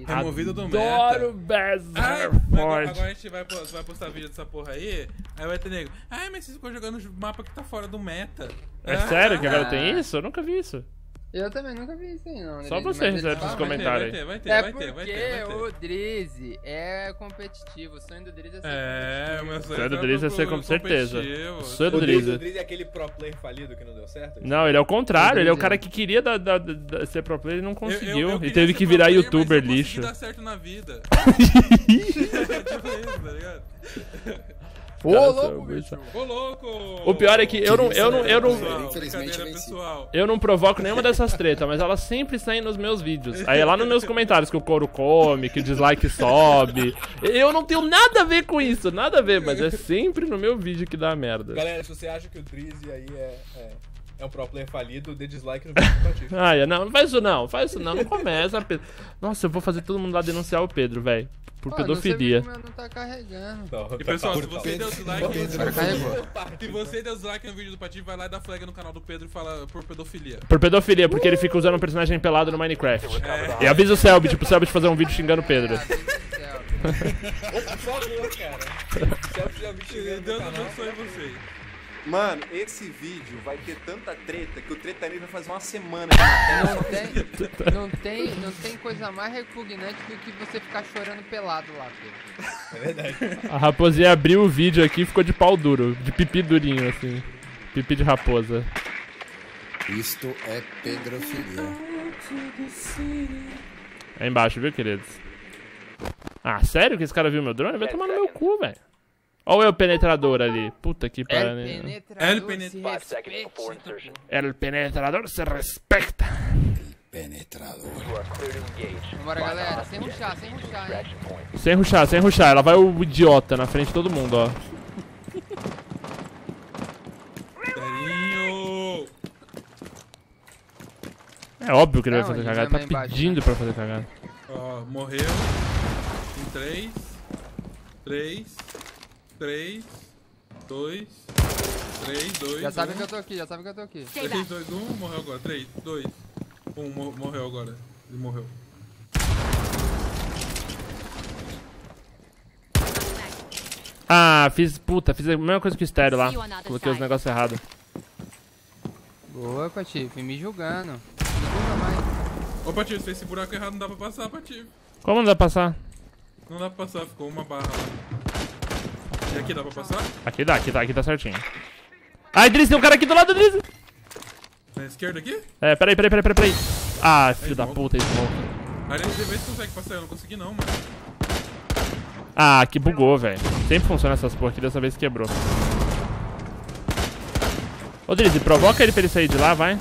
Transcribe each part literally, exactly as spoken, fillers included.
Removido do meta. Adoro Best Ai, Air agora, Force. agora a gente vai, vai postar vídeo dessa porra aí, aí vai ter nego. Ai, mas você ficou jogando mapa que tá fora do meta. É Ah, sério que ah, agora tem isso? Eu nunca vi isso. Eu também nunca vi isso aí, não. Só Drizzy, você mas recebe ele esses fala- comentários. Vai ter, vai ter, É vai ter, vai porque ter, vai ter. o Drizzy é competitivo. O sonho do Drizzy é ser É, o competitivo. meu O sonho do Drizzy é ser com certeza. competitivo. O sonho do O Drizzy, o Drizzy. Drizzy é aquele pro player falido que não deu certo? Não, ele é o contrário. Ele é o Drizzy. cara que queria da- da- da- ser pro player e não Eu- eu- conseguiu. eu E queria teve ser que pro virar player, youtuber mas eu lixo. consegui dar certo na vida. Tipo isso, tá ligado? Ô, Cara, louco, são bicho. Ô, louco! O pior é que eu não, eu não, eu não, Pessoal, Infelizmente, brincadeira, venci. pessoal. eu não provoco nenhuma dessas tretas, mas elas sempre saem nos meus vídeos. Aí é lá nos meus comentários que o couro come, que o dislike sobe. Eu não tenho nada a ver com isso, nada a ver, mas é sempre no meu vídeo que dá merda. Galera, se você acha que o Drizzy aí é, é, é um pro player falido, dê dislike no vídeo do Patife. Ai, não, não faz isso não, faz isso não, não começa, Pedro. Nossa, eu vou fazer todo mundo lá denunciar o Pedro, velho, por Ó, pedofilia. Não sei porque o meu não tá carregando. Não, E pessoal, se tá- você deu dislike, Agora carregou. se você deu dislike no vídeo do Patife, vai lá e dá flag no canal do Pedro e fala por pedofilia. Por pedofilia, porque ele fica usando um personagem pelado no Minecraft. E avisa o Selbit, pro Selbit fazer um vídeo xingando o Pedro. Ah, Deus do céu. Ô, por favor, cara. Se já me xingando Deus no canal. abençoe vocês. Mano, esse vídeo vai ter tanta treta que o Tretaria vai fazer uma semana de matéria. Não tem, não, tem, não tem coisa mais repugnante do que você ficar chorando pelado lá, Pedro. É verdade. A raposinha abriu o vídeo aqui e ficou de pau duro, de pipi durinho, assim. Pipi de raposa. Isto é pedrofilia. Aí embaixo, viu, queridos? Ah, sério que esse cara viu meu drone? Vai tomar no meu cu, velho. Olha o penetrador ali. Puta que El pariu. penetrador El penet- se Five respeite. El penetrador se respecta. Penetrador. Vambora, galera. Sem ruxar, sem ruxar, hein. Sem ruxar, sem ruxar. Ela vai o idiota na frente de todo mundo, ó. Carinho! É óbvio que ele vai Não, fazer ele cagada. vai Tá embaixo, pedindo né? pra fazer cagada. Ó, morreu. Em três. três. três. dois. três, dois. Já sabe que eu tô aqui, já sabe que eu tô aqui. três, dois, um. Morreu agora. três, dois. um. Mor morreu agora. Ele morreu. Ah, fiz. Puta, fiz a mesma coisa que o estéreo lá. Coloquei os negócios errados. Boa, Patife, me julgando. Me julga mais. Ô, Patife, se esse buraco errado não dá pra passar, Patife. Como não dá pra passar? Não dá pra passar, ficou uma barra lá. E aqui dá pra passar? Aqui dá, aqui tá, aqui tá certinho. Ai, Driz, tem um cara aqui do lado do Driz. Na esquerda aqui? É, peraí, peraí, peraí, peraí, peraí. Ah, filho da smoke. puta, smoke. Aí ele vê se consegue passar, eu não consegui não, mano. Ah, que bugou, velho. Sempre funciona essas porra aqui, dessa vez quebrou. Ô, Drizzy, provoca ele pra ele sair de lá, vai.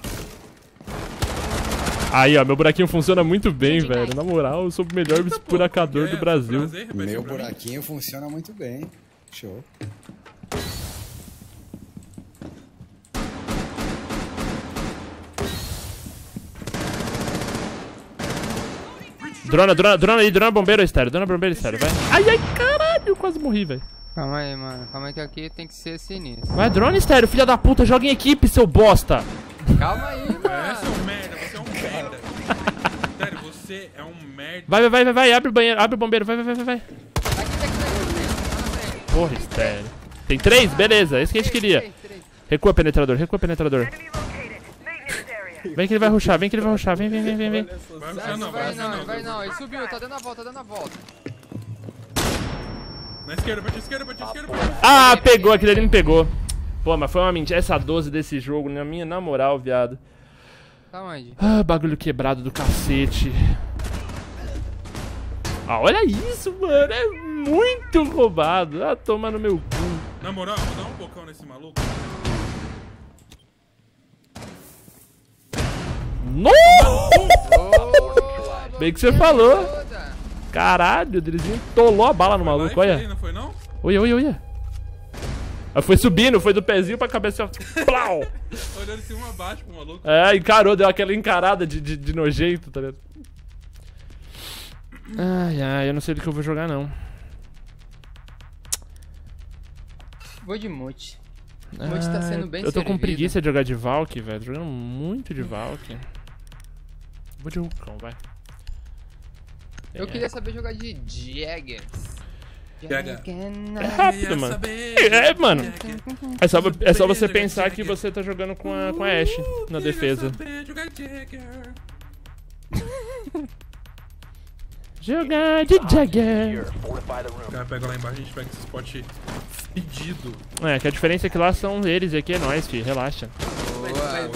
Aí, ó, meu buraquinho funciona muito bem, velho. Na moral, eu sou o melhor esburacador do Brasil. Prazer, repete Meu pra mim. buraquinho funciona muito bem. Show. Drona, drona, drona aí, drona bombeiro estéreo, drona bombeiro estéreo, vai. Ai, ai, caralho, quase morri, velho. Calma aí, mano. Calma aí que aqui tem que ser sinistro. Vai, drone estéreo, filha da puta, joga em equipe, seu bosta. Calma aí, É, mano. seu merda, você é um merda. Sério, você é um merda. Vai, vai, vai, vai, vai, abre o banheiro, abre o bombeiro, vai, vai, vai, vai, vai. Aqui, aqui, aqui, aqui. Porra, estéreo. Tem três? Beleza, esse que a gente queria. Três, três. Recua, penetrador, recua, penetrador. Vem que ele vai rushar, vem que ele vai rushar, vem, vem, vem, vem, vem. Vai Vai, rushar não, vai vai rushar não, não. vai não. Ele subiu, tá dando a volta, tá dando a volta. Na esquerda, pra esquerda, pra esquerda, pra Ah, pegou, aquele ali me pegou. Pô, mas foi uma mentira. Essa doze desse jogo, na minha, na moral, viado. Tá onde? Ah, bagulho quebrado do cacete. Ah, olha isso, mano. É muito roubado. Ah, toma no meu cu. Na moral, vou dar um bocão nesse maluco. Nossa! Ô, Bem que você falou. toda. Caralho, o Drizinho tolou a bala no maluco, Life aí, olha. não foi não? Olha, olha, olha. Ah, foi subindo, foi do pezinho pra cabeça, ó. Plau! Olhando em cima abaixo pro maluco. É, encarou, deu aquela encarada de, de, de nojento, tá ligado? Ai, ai, eu não sei do que eu vou jogar, não. Vou de mute. Mute tá sendo bem Eu tô com servido. preguiça de jogar de Valk, velho. Tô jogando muito de Valk. Vou de Hulkão, vai. Eu queria saber jogar de Jaggers. Jagger. É rápido, mano. É, mano. É só, é só você pensar que você tá jogando com a, com a Ashe na defesa. Jogar de Jagger. O cara pega lá embaixo, a gente pega esse spot pedido. É, que a diferença é que lá são eles e aqui é nós, filho. Relaxa. Boa,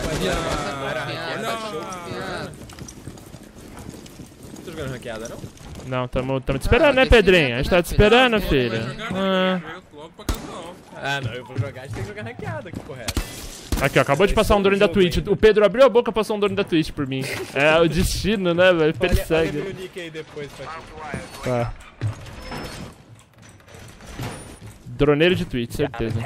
Tô jogando ranqueada, não? Não, tamo, tamo te esperando, né, Pedrinho? A gente tá te esperando, filho. Ah. Ah, não, eu vou jogar, a gente tem que jogar ranqueada, que correto. Aqui, ó, acabou de passar um drone da Twitch. O Pedro abriu a boca e passou um drone da Twitch por mim. É o destino, né, velho? Persegue. Olha meu nick aí depois, Fatinho. Tá. Droneiro de Twitch, certeza.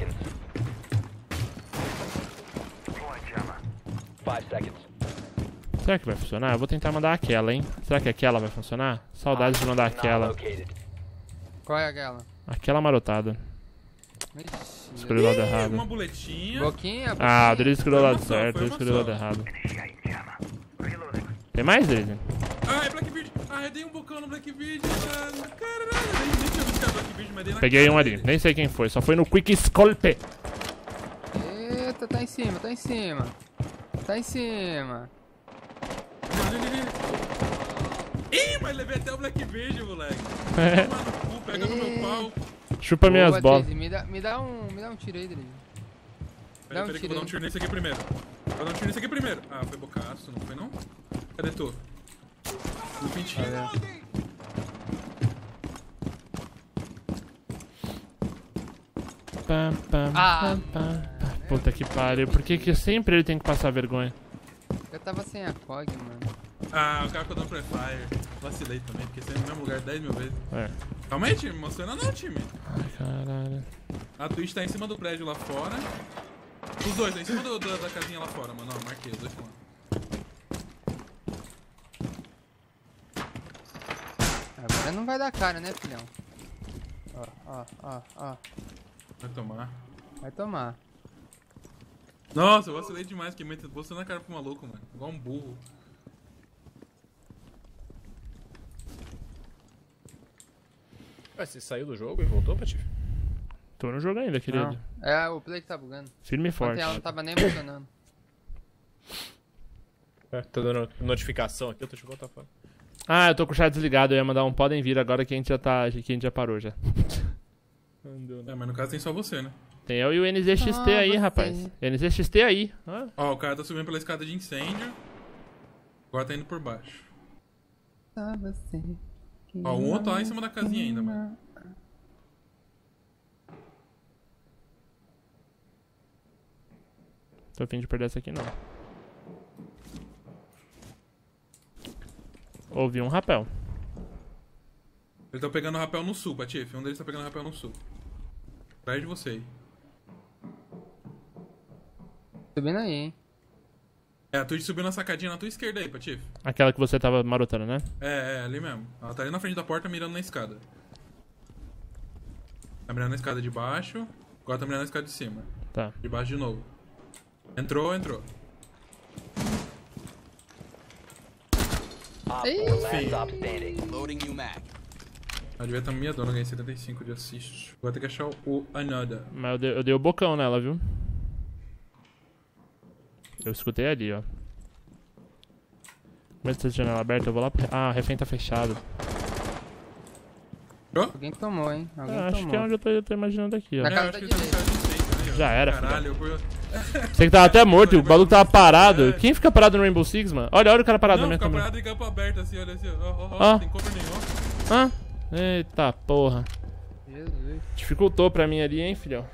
Será que vai funcionar? Eu vou tentar mandar aquela, hein? Será que aquela vai funcionar? Saudades de mandar aquela. Qual é aquela? Aquela marotada. Ixi, Escolhi o lado errado. Uma boletinha. Boquinha, boquinha. Ah, o Drizzy escolheu o lado Foi uma só, certo, foi eu uma escolhi o só. lado errado. Tem mais, Drizzy? Ah, é Blackbeard. Ah, eu dei um bocão no Blackbeard, mano. Caralho, eu nem tinha visto a Blackbeard, mas dei na Peguei cara um ali, dele. nem sei quem foi, só foi no Quick Scolpe. Eita, tá em cima, tá em cima. Tá em cima. Ih, mas levei até o Blackbeard, moleque. É. Toma no cu, pega no meu pau. Chupa minhas Boa, bolas. Drizzy, me dá, me dá um, me dá um tiro aí, Drizzy. Dá Peraí, um peraí que eu tiro vou dar um aí. tiro nesse aqui primeiro. Vou dar um tiro nesse aqui primeiro. Ah, foi bocaço, não foi não? Cadê tu? No pintinho. Pam, pam, Ah. pam, pam, pam. Puta que pariu, por que que sempre ele tem que passar vergonha? Eu tava sem a C O G, mano. Ah, o cara ficou dando pré-fire. Vacilei também, porque você é no mesmo lugar dez mil vezes. É. Calma aí, time. Emociona não, time. Ai, caralho. A Twitch tá em cima do prédio lá fora. Os dois, tá em cima do, do- da casinha lá fora, mano. Ó, marquei, os dois estão lá. Agora não vai dar cara, né, filhão? Ó, ó, ó, ó. Vai tomar. Vai tomar. Nossa, eu vacilei demais, que meto você na cara pro maluco, mano. Igual um burro. Ué, você saiu do jogo e voltou, Patife? Tô no jogo ainda, querido. Não. É, o play que tá bugando. Firme e forte. Ontem ela não tava nem funcionando. É, tô dando notificação aqui, eu tô te voltando fora. Ah, eu tô com o chat desligado, eu ia mandar um podem vir agora que a gente já tá. Que a gente já parou já. É, mas no caso tem só você, né? Tem eu e o N Z X T Ah, aí, você. rapaz. N Z X T aí. Ah. Ó, o cara tá subindo pela escada de incêndio. Agora tá indo por baixo. Só você. que Ó, o outro tá lá em não cima da casinha ainda, mano. Tô a fim de perder essa aqui não. Ouvi um rapel. Eles estão pegando o rapel no sul, Patife. Um deles tá pegando o rapel no sul. Atrás de você aí. Subindo aí, hein? É, a Twitch subiu na sacadinha na tua esquerda aí, Patife. Aquela que você tava marotando, né? É, é, ali mesmo. Ela tá ali na frente da porta mirando na escada. Tá mirando na escada de baixo. Agora tá mirando na escada de cima. Tá. De baixo de novo. Entrou, entrou. Loading new mag. Ela devia estar me dona, ganhei setenta e cinco de assist. Vou ter que achar o Another. Mas eu dei, eu dei o bocão nela, viu? Eu escutei ali, ó. Mesmo se essa janela aberta, eu vou lá pro... Ah, o refém tá fechado. Alguém tomou, hein? Alguém Ah, acho tomou. que é onde eu tô, eu tô imaginando aqui, ó. Na É, casa acho da que ele tá no direita. cara de incêndio, né? Já era, Caralho, eu... Você que tava até morto, o maluco tava parado. Quem fica parado no Rainbow Six, mano? Olha, olha o cara parado Não, na minha fica câmera. parado em campo aberto assim, olha assim, ó, ó, ó, Ó. tem cover nenhum, ó. Ah, eita porra. Jesus. Dificultou pra mim ali, hein, filhão.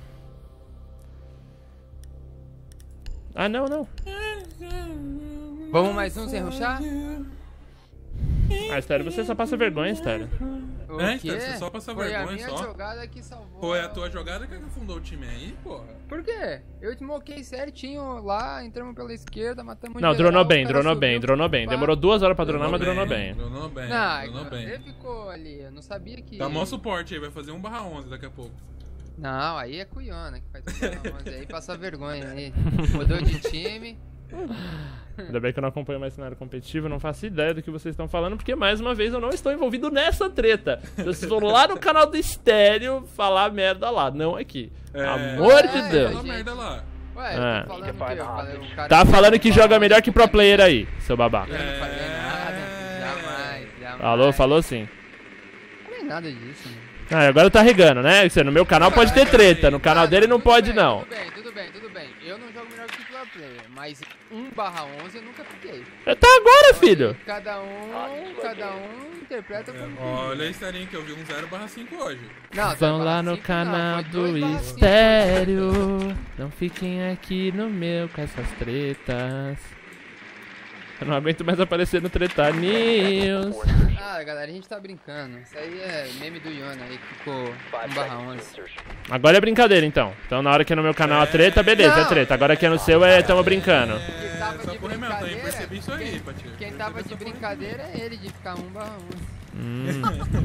Ah, não, não. Vamos mais um sem rushar? Ah, Estéreo, você só passa vergonha, Estéreo. O É, quê? então, você só passa Foi a vergonha, minha só. jogada que salvou. Foi a tua jogada que afundou o time aí, porra. Por quê? Eu te moquei certinho lá, entramos pela esquerda, matamos Não, geral, dronou o bem, cara dronou subiu, bem, dronou bem. pá. Demorou duas horas pra dronar, mas dronou bem. Dronou bem, Não, dronou bem. ele ficou ali, eu não sabia que... Dá mó suporte aí, vai fazer um barra onze daqui a pouco. Não, aí é Cuiana que faz tudo. Aí passa vergonha aí. Mudou de time. Ainda bem que eu não acompanho mais cenário competitivo, eu não faço ideia do que vocês estão falando, porque mais uma vez eu não estou envolvido nessa treta. Eu estou lá no canal do Estéreo falar merda lá, não aqui. É, Amor de é, Deus. Fala merda lá. Ué, Ah. eu tô falando o quê? Eu falei, o cara Tá falando que joga melhor que pro player aí, seu babaca. Eu não falei nada, jamais, jamais. Falou, falou sim. Não falei nada disso, mano. Ah, agora tá regando, né? Você, no meu canal pode ter treta, no canal dele não Tudo pode bem, não. Tudo bem, tudo bem, tudo bem. Eu não jogo melhor que o pro player, mas um barra onze eu nunca fiquei. Tá agora, filho. Cada um, cada um interpreta como Olha a historinha que eu vi um zero barra cinco hoje. Não, Vão zero lá barra no cinco canal não, foi dois do barra cinco. Estéreo. Não fiquem aqui no meu com essas tretas. Eu não aguento mais aparecer no Treta News. Ah, galera, a gente tá brincando. Isso aí é meme do Iona aí que ficou um barra onze. Agora é brincadeira, então. Então, na hora que é no meu canal a treta, beleza, é Não. treta. Agora que é no seu, é tamo brincando. Quem tava só de por também brincadeira, percebi isso aí, quem- Patinho. Quem tava de brincadeira é ele, de ficar um barra onze. Hum.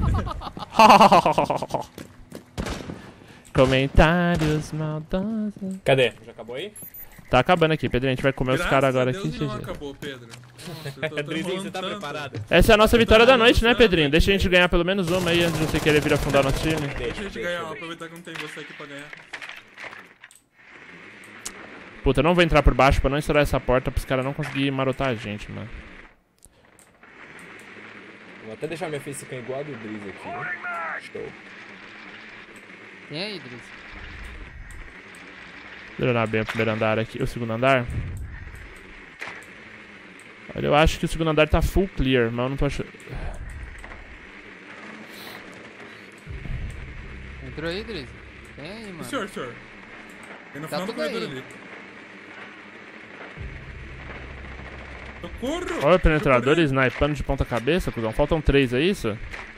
Comentários maldosos. Cadê? Já acabou aí? Tá acabando aqui, Pedro. A gente vai comer os caras agora aqui. Deus não G G. acabou, Pedro. Nossa, eu tô- tô Drizinho, enrolando você tá tanto. preparado? Essa é a nossa vitória da noite, né, Pedrinho? Deixa a gente ganhar pelo menos uma aí antes de você querer vir afundar nosso time. Deixa a gente ganhar, aproveitar que não tem você aqui pra ganhar. Puta, eu não vou entrar por baixo pra não estourar essa porta pros caras não conseguirem marotar a gente, mano. Vou até deixar minha facecam igual a do Driz aqui. Show. Tem aí, Driz? Melhorar bem o primeiro andar aqui. O segundo andar? Olha, eu acho que o segundo andar tá full clear, mas eu não tô achando. Entrou aí, Driz? Tem aí, mano. Senhor, senhor. Tem no Tá final do tudo aí. corredor ali. Socorro! Olha o penetrador snipando de ponta cabeça, cuzão. Faltam três, é isso?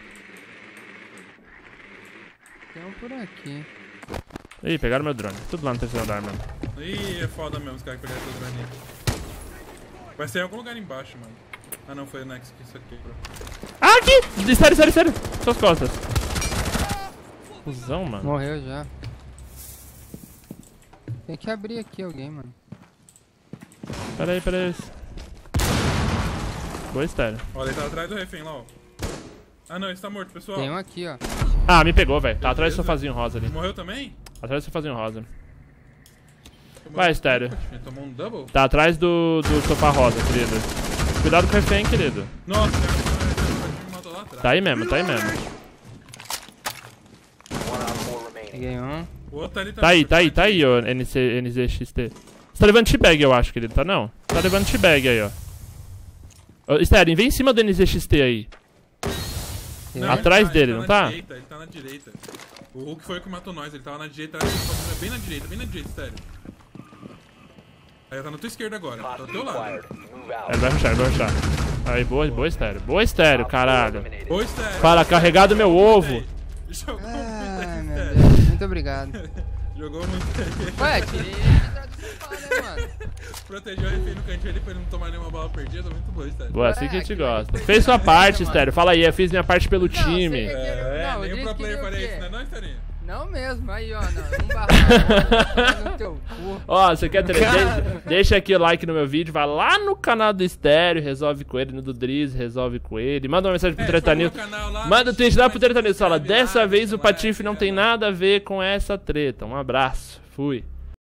Tem um por aqui. Ih, pegaram meu drone. Tudo lá no terceiro andar, mano. Ih, é foda mesmo os caras que pegaram esse drone. Vai ser em algum lugar embaixo, mano. Ah não, foi o Nex que isso aqui, bro. Ah, aqui! Sério, sério, sério. Suas costas. Cusão, mano. Morreu já. Tem que abrir aqui alguém, mano. Pera aí, pera aí. Boa estéreo. Olha, ele tá atrás do refém lá, ó. Ah não, ele tá morto, pessoal. Tem um aqui, ó. Ah, me pegou, velho. Tá atrás do Beleza. sofazinho rosa ali. Morreu também? Atrás do sofazinho rosa. Tomou Vai, um- estéreo. Ele tomou um double? Tá atrás do, do sofá rosa, querido. Cuidado com o refém, querido. Nossa, cara, ele me matou lá atrás. Tá aí mesmo, tá aí mesmo. Peguei um. O outro ali Tá aí, tá aí, tá aí, ó, N C, N Z X T. Você tá levando teabag, eu acho, querido, tá não? Tá levando teabag aí, ó. Ô, Estéreo, vem em cima do N Z X T aí. Não, Atrás ele dele, ele não tá? tá? Na direita, ele tá na direita. O Hulk foi o que matou nós, ele tava na direita, bem na direita, bem na direita, sério. Aí ele tá na tua esquerda agora, tá do teu lado. Ele vai rushar, ele vai rushar. Aí, boa, boa estéreo. Boa estéreo, caralho. Ô, Estéreo. Fala, carregado meu ovo. Jogou Ai, muito, meu Estéreo. Deus. Muito obrigado. Jogou muito. Ué, tirei ele atrás do sofá, né, mano? Protegeu ele feio no cantinho ali pra ele não tomar nenhuma bala perdida, muito bom, Estéreo. Boa, assim que a gente Ué, gosta. que- Fez sua parte, mano. estéreo. Fala aí, eu fiz minha parte pelo Não, time. você- É, Não, o nem o Driz pro player queria o faria quê? isso, né não, Esterinho? Não mesmo, aí ó, não, um barra no teu cu. Ó, você quer ter... de- Deixa aqui o like no meu vídeo, vai lá no canal do Estéreo, resolve com ele, no do Driz, resolve com ele. Manda uma mensagem pro É, Treta se for no News. canal lá, Manda o tweet lá pro Treta News, fala, inscreve lá, dessa vez o deixa Patife like, não é tem nóis. nada a ver com essa treta. Um abraço, fui.